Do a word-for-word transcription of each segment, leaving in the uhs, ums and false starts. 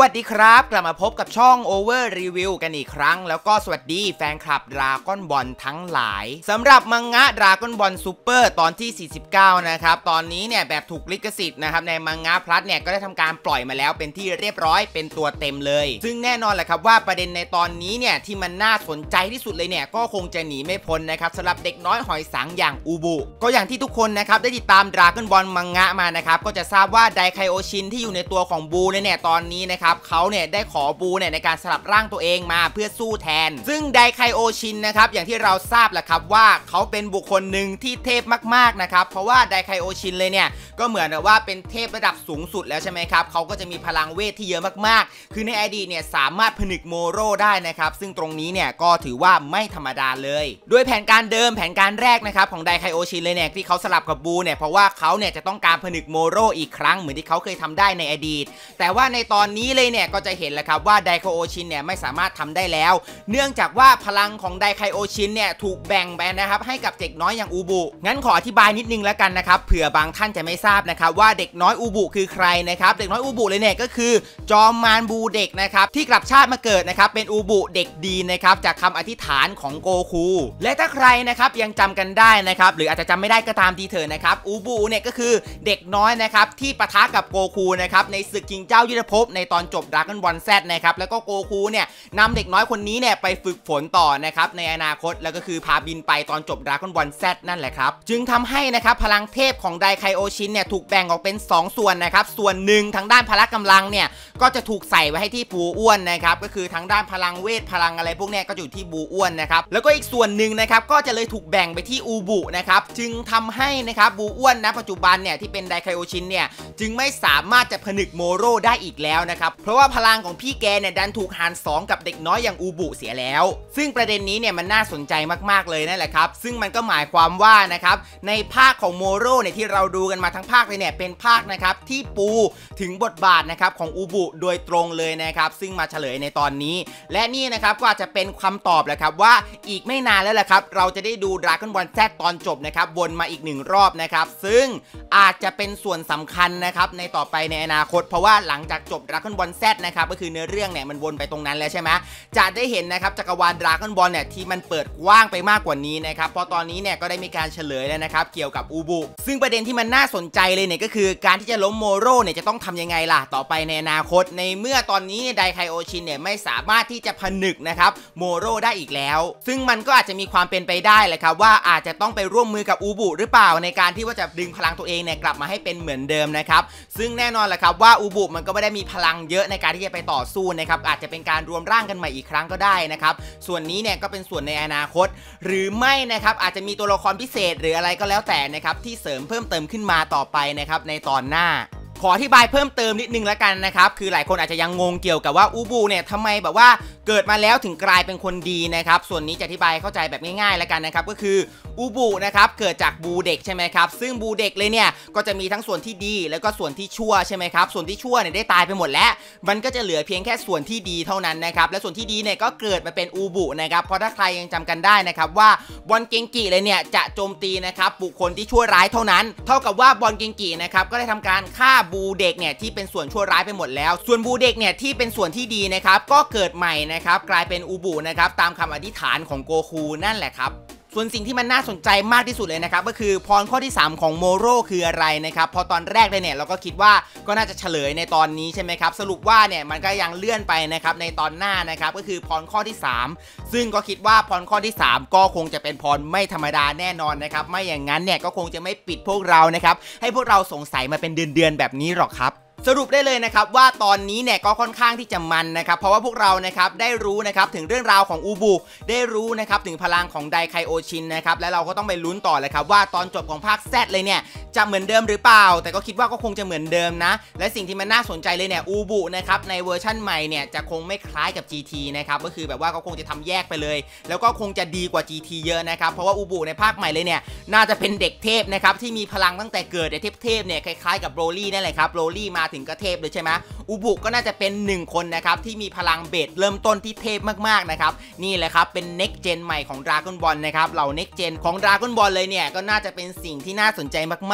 วัสดีครับกลับมาพบกับช่อง Over Review กันอีกครั้งแล้วก็สวัสดีแฟนคลับ Dragon Ball ทั้งหลายสำหรับมังงะ Dragon Ball Super ตอนที่สี่สิบเก้านะครับตอนนี้เนี่ยแบบถูกลิขสิทธิ์นะครับในมังงะพลัสเนี่ยก็ได้ทำการปล่อยมาแล้วเป็นที่เรียบร้อยเป็นตัวเต็มเลยซึ่งแน่นอนแหละครับว่าประเด็นในตอนนี้เนี่ยที่มันน่าสนใจที่สุดเลยเนี่ยก็คงจะหนีไม่พ้นนะครับสำหรับเด็กน้อยหอยสังอย่างอูบุก็อย่างที่ทุกคนนะครับได้ติดตาม Dragon Ball มังงะมานะครับก็จะทราบว่าไดไคโอชินที่อยู่ในตัวของบูเนี่ยตอนนี้นะครับเขาเนี่ยได้ขอบูเนี่ยในการสลับร่างตัวเองมาเพื่อสู้แทนซึ่งไดไคโอชินนะครับอย่างที่เราทราบแหละครับว่าเขาเป็นบุคคลหนึ่งที่เทพมากๆนะครับเพราะว่าไดไคโอชินเลยเนี่ยก็เหมือนกับว่าเป็นเทพระดับสูงสุดแล้วใช่ไหมครับเขาก็จะมีพลังเวทที่เยอะมากๆคือในอดีตเนี่ยสามารถผนึกโมโร่ได้นะครับซึ่งตรงนี้เนี่ยก็ถือว่าไม่ธรรมดาเลยด้วยแผนการเดิมแผนการแรกนะครับของไดไคโอชินเลยเนี่ยที่เขาสลับกับบูเนี่ยเพราะว่าเขาเนี่ยจะต้องการผนึกโมโร่อีกครั้งเหมือนที่เขาเคยทำได้ในอดีตแต่ว่าในตอนนี้เลยเนี่ยก็จะเห็นแล้วครับว่าไดไคโอชินเนี่ยไม่สามารถทำได้แล้วเนื่องจากว่าพลังของไดไคโอชินเนี่ยถูกแบ่งไปนะครับให้กับเด็กน้อยอย่างอูบุงั้นขออธิบายนิดนึงแล้วกันนะครับเผื่อบางท่านจะไม่ทราบนะครับว่าเด็กน้อยอูบุคือใครนะครับเด็กน้อยอูบุเลยเนี่ยก็คือจอมมารบูเด็กนะครับที่กลับชาติมาเกิดนะครับเป็นอูบุเด็กดีนะครับจากคำอธิษฐานของโกคูและถ้าใครนะครับยังจำกันได้นะครับหรืออาจจะจำไม่ได้ก็ตามทีเถอะนะครับอูบุเนี่ยก็คือเด็กน้อยนะครับที่ปะทะกับโกคูนะครับในศึกชิงเจ้ายุทธภพในตอนจบ Dragon Ball Z นะครับแล้วก็โกคูเนี่ยนำเด็กน้อยคนนี้เนี่ยไปฝึกฝนต่อนะครับในอนาคตแล้วก็คือพาบินไปตอนจบ Dragon Ball Z นั่นแหละครับจึงทำให้นะครับพลังเทพของไดไคโอชินเนี่ยถูกแบ่งออกเป็นสองส่วนนะครับส่วนหนึ่งทางด้านพละกำลังเนี่ยก็จะถูกใส่ไว้ให้ที่บูอ้วนนะครับก็คือทางด้านพลังเวทพลังอะไรพวกเนี้ยก็อยู่ที่บูอ้วนนะครับแล้วก็อีกส่วนหนึ่งนะครับก็จะเลยถูกแบ่งไปที่อูบุนะครับจึงทำให้นะครับบูอ้วนณปัจจุบันเนี่ยที่เป็นไดไคโอชินเนี่ยจึงไม่สามารถจะผนึกโมโร่ได้อีกแล้วนะครับเพราะว่าพลังของพี่แกเนี่ยดันถูกหารสองกับเด็กน้อยอย่างอูบุเสียแล้วซึ่งประเด็นนี้เนี่ยมันน่าสนใจมากๆเลยนั่นแหละครับซึ่งมันก็หมายความว่านะครับในภาคของโมโร่เนี่ยที่เราดูกันมาทั้งภาคเลยเนี่ยเป็นภาคนะครับที่ปูถึงบทบาทนะครับของอูบุโดยตรงเลยนะครับซึ่งมาเฉลยในตอนนี้และนี่นะครับก็อาจจะเป็นคำตอบแหละครับว่าอีกไม่นานแล้วแหละครับเราจะได้ดู Dragon Ball Z ตอนจบนะครับวนมาอีกหนึ่งรอบนะครับซึ่งอาจจะเป็นส่วนสำคัญนะครับในต่อไปในอนาคตเพราะว่าหลังจากจบ Dragon Ball Z นะครับก็คือเนื้อเรื่องเนี่ยมันวนไปตรงนั้นแล้วใช่ไหมจะได้เห็นนะครับจักรวาล Dragon Ball เนี่ยที่มันเปิดกว้างไปมากกว่านี้นะครับเพราะตอนนี้เนี่ยก็ได้มีการเฉลยแล้วนะครับเกี่ยวกับอูบุซึ่งประเด็นที่มันน่าสนใจเลยเนี่ยก็คือการที่จะล้มโมโร่เนี่ยจะต้องทำยังไงล่ะต่อไปในอนาคตในเมื่อตอนนี้ไดไคโอชินเนี่ยไม่สามารถที่จะผนึกนะครับโมโร่ได้อีกแล้วซึ่งมันก็อาจจะมีความเป็นไปได้แหละครับว่าอาจจะต้องไปร่วมมือกับอูบุหรือเปล่าในการที่ว่าจะดึงพลังตัวเองเนี่ยกลับมาให้เป็นเหมือนเดิมนะครับซึ่งแน่นอนแหละครับว่าอูบุมันก็ไม่ได้มีพลังเยอะในการที่จะไปต่อสู้นะครับอาจจะเป็นการรวมร่างกันใหม่อีกครั้งก็ได้นะครับส่วนนี้เนี่ยก็เป็นส่วนในอนาคตหรือไม่นะครับอาจจะมีตัวละครพิเศษหรืออะไรก็แล้วแต่นะครับที่เสริมเพิ่มเติมขึ้นมาต่อไปนะครับในตอนหน้าขออธิบายเพิ่มเติมนิดนึงแล้วกันนะครับคือหลายคนอาจจะยังงงเกี่ยวกับว่าอูบุเนี่ยทำไมแบบว่าเกิดมาแล้วถึงกลายเป็นคนดีนะครับส่วนนี้จะอธิบายเข้าใจแบบง่ายๆแล้วกันนะครับก็คืออูบุนะครับเกิดจากบูเด็กใช่ไหมครับซึ่งบูเด็กเลยเนี่ยก็จะมีทั้งส่วนที่ดีแล้วก็ส่วนที่ชั่วใช่ไหมครับส่วนที่ชั่วเนี่ยได้ตายไปหมดแล้วมันก็จะเหลือเพียงแค่ส่วนที่ดีเท่านั้นนะครับและส่วนที่ดีเนี่ยก็เกิดมาเป็นอูบุนะครับเพราะถ้าใครยังจำกันได้นะครับว่าบอลเกงกิเลยเนี่ยจะโจมตีนะครับบุคคลที่ชั่วร้ายเท่านั้นเท่ากับว่าบอลเกงกินะครับก็ได้ทำการฆ่าบูเด็กเนี่ยที่เป็นส่วนชั่วร้ายไปหมดแล้วส่วนบูเด็กเนี่ยที่เป็นส่วนที่ดีนะครับก็เกิดใหม่นะครับกลายเป็นอูบุนะครับตามคำอธิษฐานของโกคูนั่นแหละครับส่วนสิ่งที่มันน่าสนใจมากที่สุดเลยนะครับก็คือพรข้อที่สามของโมโร่คืออะไรนะครับพอตอนแรกเลยเนี่ยเราก็คิดว่าก็น่าจะเฉลยในตอนนี้ใช่ไหมครับสรุปว่าเนี่ยมันก็ยังเลื่อนไปนะครับในตอนหน้านะครับก็คือพรข้อที่สามซึ่งก็คิดว่าพรข้อที่สามก็คงจะเป็นพรไม่ธรรมดาแน่นอนนะครับไม่อย่างนั้นเนี่ยก็คงจะไม่ปิดพวกเรานะครับให้พวกเราสงสัยมาเป็นเดือนๆแบบนี้หรอกครับสรุปได้เลยนะครับว่าตอนนี้เนี่ยก็ค่อนข้างที่จะมันนะครับเพราะว่าพวกเรานะครับได้รู้นะครับถึงเรื่องราวของอูบุได้รู้นะครับถึงพลังของไดไคโอชินนะครับและเราก็ต้องไปลุ้นต่อเลยครับว่าตอนจบของภาค Z เลยเนี่ยจะเหมือนเดิมหรือเปล่าแต่ก็คิดว่าก็คงจะเหมือนเดิมนะและสิ่งที่มันน่าสนใจเลยเนี่ยอูบุนะครับในเวอร์ชั่นใหม่เนี่ยจะคงไม่คล้ายกับ จี ที นะครับก็คือแบบว่าเขาคงจะทำแยกไปเลยแล้วก็คงจะดีกว่า จี ที เยอะนะครับเพราะว่าอูบุในภาคใหม่เลยเนี่ยน่าจะเป็นเด็กเทพนะครับที่มีพลังตั้งแต่เกิดเทพเทพเนี่ยคล้ายๆกับโรลี่นั่นแหละครับโรลี่มาถึงก็เทพเลยใช่ไหมอูบุก็น่าจะเป็นหนึ่งคนนะครับที่มีพลังเบสเริ่มต้นที่เทพมากๆนะครับนี่แหละครับเป็น Next Gen ใหม่ของ Dragon Ball นะครับเหล่า Next Gen ของ Dragon Ball เลยเนี่ยก็น่าจะเป็นสิ่งที่น่าสนใจม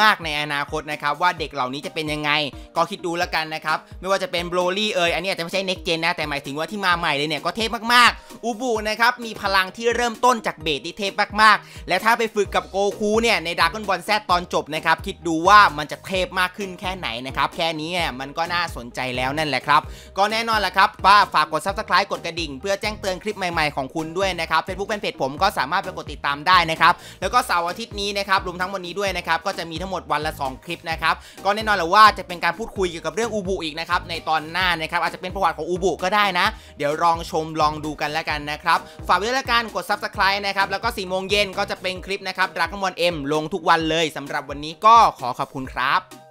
ากในอนาคตนะครับว่าเด็กเหล่านี้จะเป็นยังไงก็คิดดูแล้วกันนะครับไม่ว่าจะเป็นโบรลี่เอยอันนี้อาจจะไม่ใช่ next gen นะแต่หมายถึงว่าที่มาใหม่เลยเนี่ยก็เทพมากๆอูบุนะครับมีพลังที่เริ่มต้นจากเบสที่เทพมากๆและถ้าไปฝึกกับโกคูเนี่ยในดราก้อนบอลแซดตอนจบนะครับคิดดูว่ามันจะเทพมากขึ้นแค่ไหนนะครับแค่นี้มันก็น่าสนใจแล้วนั่นแหละครับก็แน่นอนแหละครับป้าฝากกด ซับสไครบ์ กดกระดิ่งเพื่อแจ้งเตือนคลิปใหม่ๆของคุณด้วยนะครับ Facebook เป็นเพจผมก็สามารถไปกดติดตามได้นะครับแล้วก็เสาร์อาทิตย์นี้นะครับรวมทั้งวันนี้ด้วยนะครับก็จะมีทั้งหมดวันละสองคลิปนะครับก็แน่นอนแหละว่าจะเป็นการพูดคุยเกี่ยวกับเรื่องอูบุอีกนะครับในตอนหน้านะครับอาจจะเป็นประวัติของอูบุก็ได้นะเดี๋ยวลองชมลองดูกันแล้วกันนะครับฝากไว้ด้วยละกันกด ซับสไครบ์ นะครับแล้วก็สี่โมงเย็นก็จะเป็นคลิปนะครับ Dragon Ball M ลงทุกวันเลยสำหรับวันนี้ก็ขอขอบคุณครับ